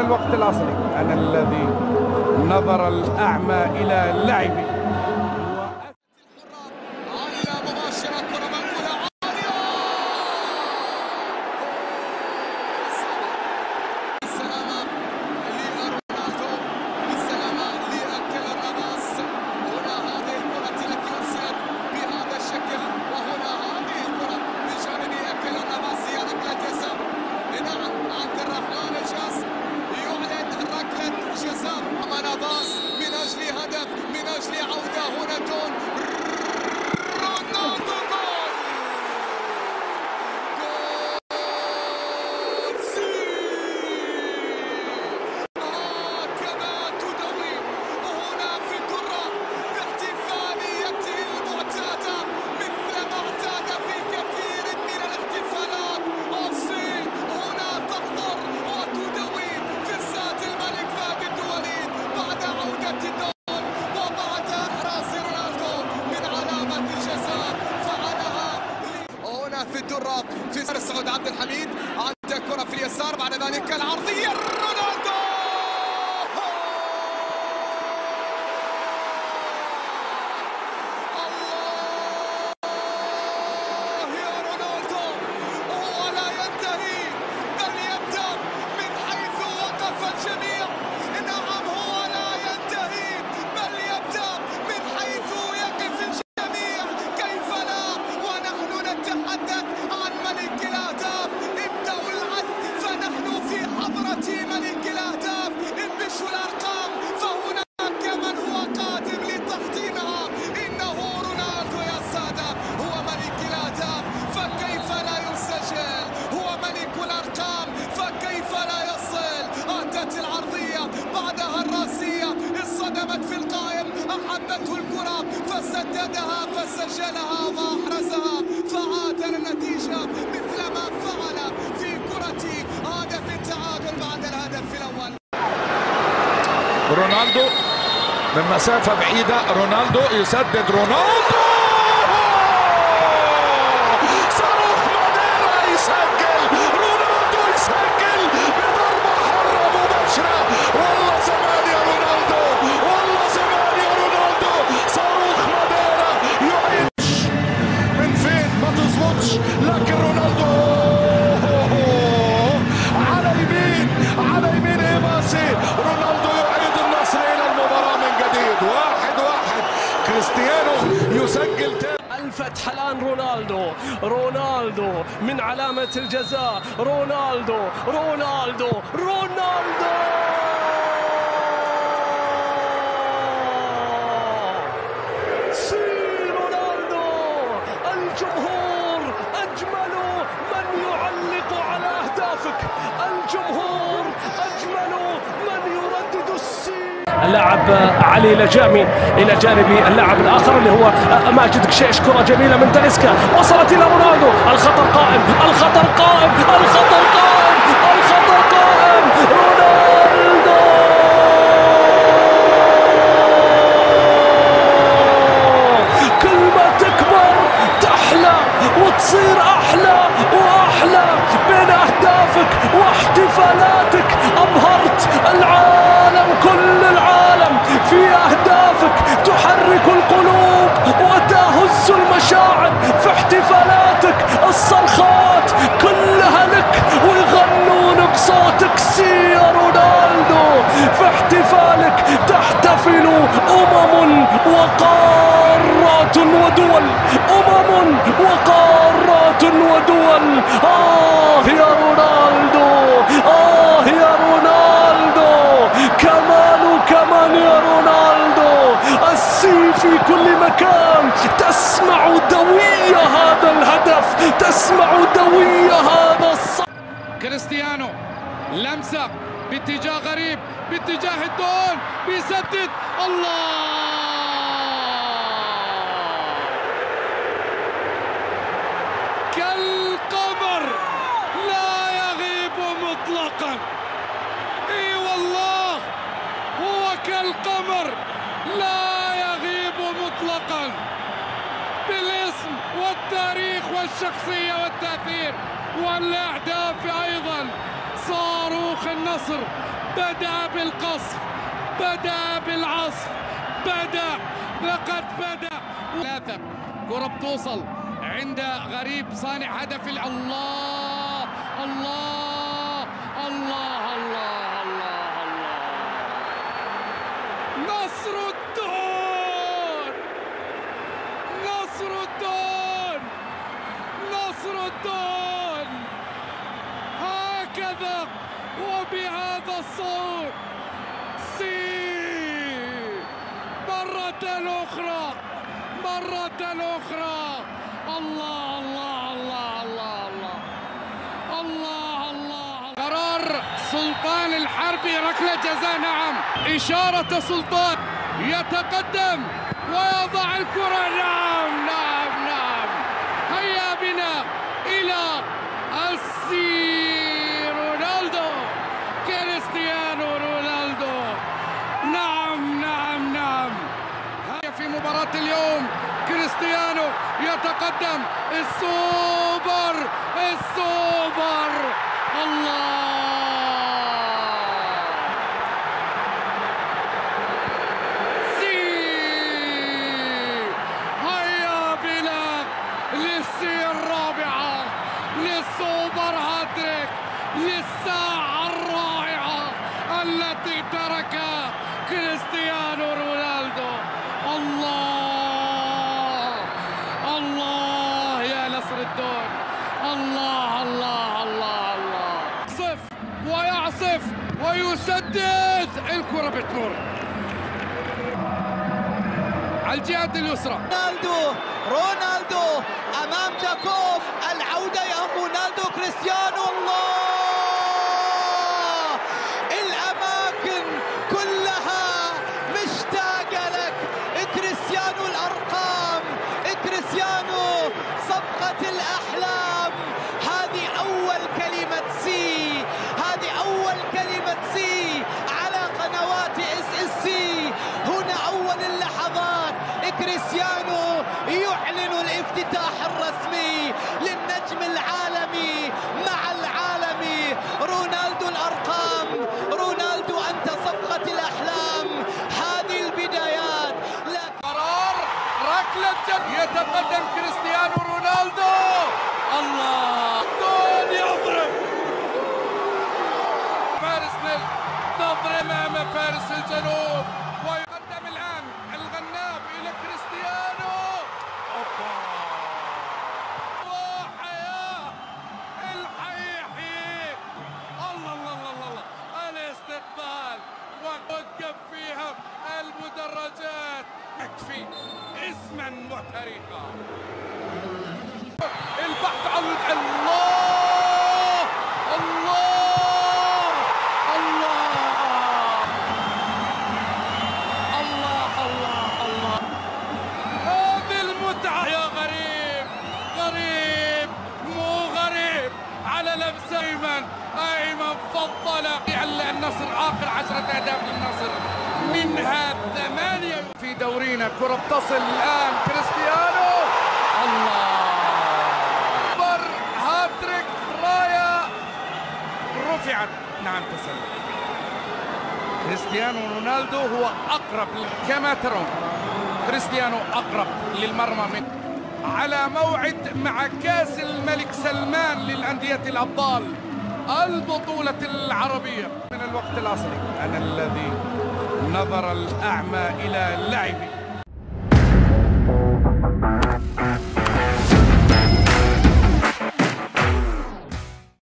الوقت الأصلي. أنا الذي نظر الأعمى إلى لعبي. في الدرة في سعود عبد الحميد، عنده كرة في اليسار، بعد ذلك العرضية رونالدو. الله يا رونالدو، هو لا ينتهي بل يبدأ من حيث وقف الجميع. نعم هو لا ينتهي بل يبدأ من حيث يقف الجميع. كيف لا ونحن نتحدث عن ملك الأهداف. ابدأوا العد فنحن في حضرة ملك الأهداف. انبشوا الأرقام فهناك من هو قادم لتحطيمها. إنه رونالدو يا سادة، هو ملك الأهداف فكيف لا يسجل. هو ملك الأرقام فكيف لا يصل. أتت العرضية بعدها الراسية، اصطدمت في القائم، أحبته الكرة فسددها فسجلها وأحرزها، فعاد النتيجة مثل ما فعل في كرة هدف التعادل بعد الهدف الأول. رونالدو من مسافة بعيدة، رونالدو يسدد، رونالدو صاروخ ماديرا يسجل، رونالدو يسجل بضربة حرة مباشرة. والله زمان يا رونالدو، والله زمان يا رونالدو. صاروخ ماديرا يعيد من فين ما تظبطش، لكن رونالدو على يمين، على يمين إيماسي. رونالدو يعيد النصر إلى المباراة من جديد. 1-1. كريستيانو يسجل تاني. الفتح الآن رونالدو من علامة الجزاء. رونالدو الجمهور أجمل من يعلق على أهدافك، الجمهور أجمل من يردد السين. اللاعب علي لجامي إلى جانب اللاعب الآخر اللي هو ماجد قشيش. كرة جميلة من تاليسكا وصلت إلى رونالدو. الخطر قائم رونالدو كل ما تكبر تحلى وتصير أحلى وأحلى. بين أهدافك واحتفالاتك أبهرت العالم، كل العالم في أهدافك تحرك القلوب وتهز المشاعر. في احتفالاتك الصرخات كلها لك ويغنون بصوتك سي يا رونالدو. في احتفالك تحتفل وقارات ودول، وقارات ودول. يا رونالدو، يا رونالدو، كمان يا رونالدو. السي في كل مكان، تسمع دوي هذا الهدف، تسمع دوي هذا الصوت. كريستيانو لمسة باتجاه غريب، باتجاه الجول، بيسدد. الله كالقمر لا يغيب مطلقا. اي والله هو كالقمر لا يغيب مطلقا، بالاسم والتاريخ والشخصية والتأثير والأهداف أيضا. صاروخ النصر بدأ بالقصف، بدأ بالعصف، لقد بدأ. ثلاثة كرة بتوصل عند غريب صانع هدف. الله الله الله الله الله الله. نصر الدون، نصر الدون، نصر الدون. هكذا وبهذا الصوت مرة أخرى، مرة أخرى. الله الله الله الله الله الله الله. قرار سلطان الحربي ركلة جزاء. نعم، إشارة سلطان، يتقدم ويضع الكرة. نعم نعم نعم. هيا بنا إلى رونالدو، كريستيانو رونالدو. نعم نعم نعم. في مباراة اليوم كريستيانو يتقدم. السوبر، السوبر. الله. هيا بنا للسي الرابعة، للسوبر هاتريك، للساعة الرائعة التي تركها كريستيانو رونالدو. الله الله يا نصر الدون. الله الله الله الله. يعصف ويعصف ويسدد، الكرة بتمر على الجهة اليسرى. رونالدو أمام جاكوب. العودة يا رونالدو. كريستيانو. الله، الأماكن كلها مشتاقة لك. كريستيانو الأرقام، كريستيانو صفقة الأحلام. هذه أول كلمة سي، هذه أول كلمة سي على قنوات SSC. هنا أول اللحظات، كريستيانو يعلن الافتتاح الرسمي للنجم العالمي مع العالمي. رونالدو الأرقام، رونالدو أنت صفقة الأحلام. هذه البدايات. قرار ركلة جد، يتقدم كريستيانو رونالدو. الله، دون يضرب فارس نضرب امام فارس الجنوب. ويقدم الان الغناب الى كريستيانو. وحياه الحيحي. الله الله الله الله. الاستقبال ووقف فيها المدرجات. يكفي اسما وتاريخا. البحث عن الله الله الله الله الله الله. هذه المتعة يا غريب، غريب مو غريب. على لمس أيمن فضل النصر. آخر 10 أهداف للنصر، منها 8 في دورينا. كرة بتصل الآن كريستيانو. الله، هاتريك، راية رفعت. نعم، تسلل. كريستيانو رونالدو هو أقرب كما ترون. كريستيانو أقرب للمرمى من على موعد مع كأس الملك سلمان للأندية الأبطال، البطولة العربية. من الوقت الأصلي أنا الذي نظر الأعمى إلى لعبي.